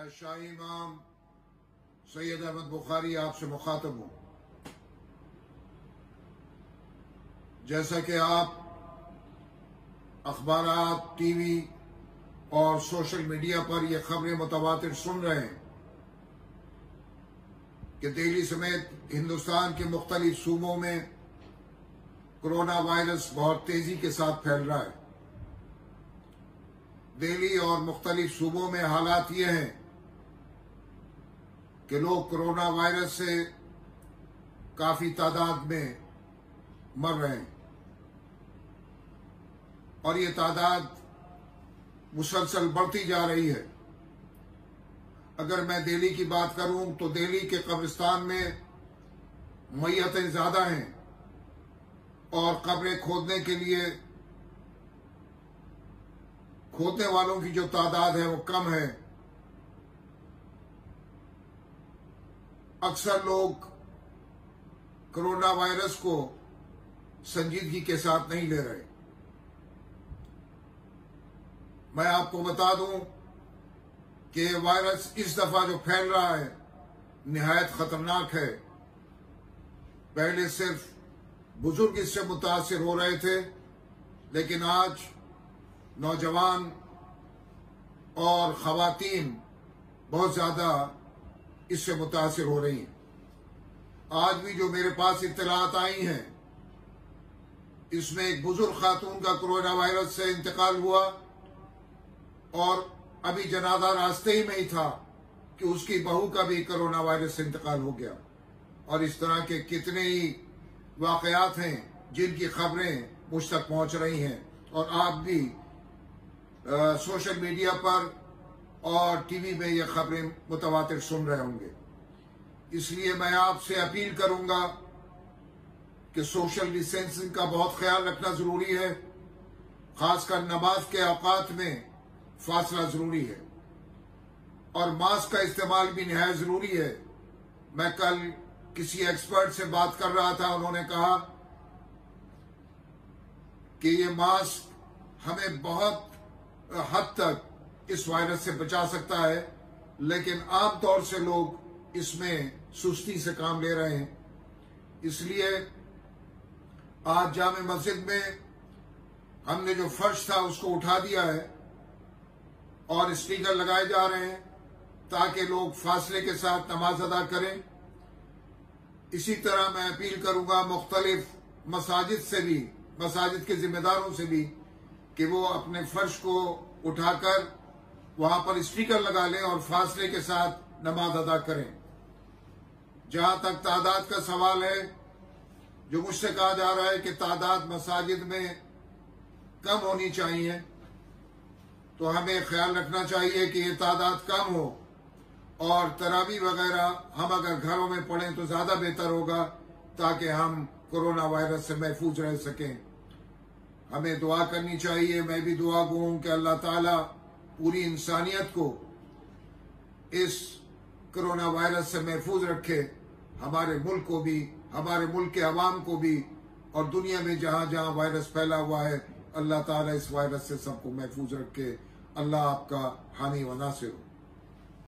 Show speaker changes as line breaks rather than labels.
मैं शाही इमाम सैयद अहमद बुखारी आपसे मुखातब हूं। जैसा कि आप अखबारात, टीवी और सोशल मीडिया पर यह खबरें मुतवातिर सुन रहे हैं कि दिल्ली समेत हिंदुस्तान के मुख्तलिफ सूबों में कोरोना वायरस बहुत तेजी के साथ फैल रहा है। दिल्ली और मुख्तलिफ सूबों में हालात ये हैं कि लोग कोरोना वायरस से काफी तादाद में मर रहे हैं और ये तादाद मुसलसल बढ़ती जा रही है। अगर मैं दिल्ली की बात करूं तो दिल्ली के कब्रिस्तान में मैयतें ज्यादा हैं और कब्रें खोदने के लिए खोदने वालों की जो तादाद है वो कम है। अक्सर लोग कोरोना वायरस को संजीदगी के साथ नहीं ले रहे। मैं आपको बता दूं कि वायरस इस दफा जो फैल रहा है निहायत खतरनाक है। पहले सिर्फ बुजुर्ग इससे मुतासिर हो रहे थे, लेकिन आज नौजवान और खवातीन बहुत ज्यादा इससे मुतासिर हो रही हैं। आज भी जो मेरे पास इत्तलात आई हैं, इसमें एक बुजुर्ग खातून का कोरोना वायरस से इंतकाल हुआ और अभी जनाजा रास्ते ही में ही था कि उसकी बहू का भी कोरोना वायरस से इंतकाल हो गया। और इस तरह के कितने ही वाकयात हैं जिनकी खबरें मुझ तक पहुंच रही हैं और आप भी सोशल मीडिया पर और टीवी में ये खबरें मुतवातिर सुन रहे होंगे। इसलिए मैं आपसे अपील करूंगा कि सोशल डिस्टेंसिंग का बहुत ख्याल रखना जरूरी है। खासकर नमाज के औकात में फासला जरूरी है और मास्क का इस्तेमाल भी निहायत जरूरी है। मैं कल किसी एक्सपर्ट से बात कर रहा था, उन्होंने कहा कि ये मास्क हमें बहुत हद तक इस वायरस से बचा सकता है, लेकिन आमतौर से लोग इसमें सुस्ती से काम ले रहे हैं। इसलिए आज जामे मस्जिद में हमने जो फर्श था उसको उठा दिया है और स्पीकर लगाए जा रहे हैं ताकि लोग फासले के साथ नमाज अदा करें। इसी तरह मैं अपील करूंगा मुख्तलिफ मसाजिद से भी, मसाजिद के जिम्मेदारों से भी, कि वो अपने फर्श को उठाकर वहां पर स्पीकर लगा लें और फासले के साथ नमाज अदा करें। जहां तक तादाद का सवाल है, जो मुझसे कहा जा रहा है कि तादाद मसाजिद में कम होनी चाहिए, तो हमें ख्याल रखना चाहिए कि ये तादाद कम हो और तरावी वगैरह हम अगर घरों में पढ़ें तो ज्यादा बेहतर होगा ताकि हम कोरोना वायरस से महफूज रह सकें। हमें दुआ करनी चाहिए। मैं भी दुआ गो हूं कि अल्लाह ताला पूरी इंसानियत को इस कोरोना वायरस से महफूज रखे, हमारे मुल्क को भी, हमारे मुल्क के अवाम को भी, और दुनिया में जहां जहां वायरस फैला हुआ है अल्लाह ताला इस वायरस से सबको महफूज रखे। अल्लाह आपका हामी व नासिर हो।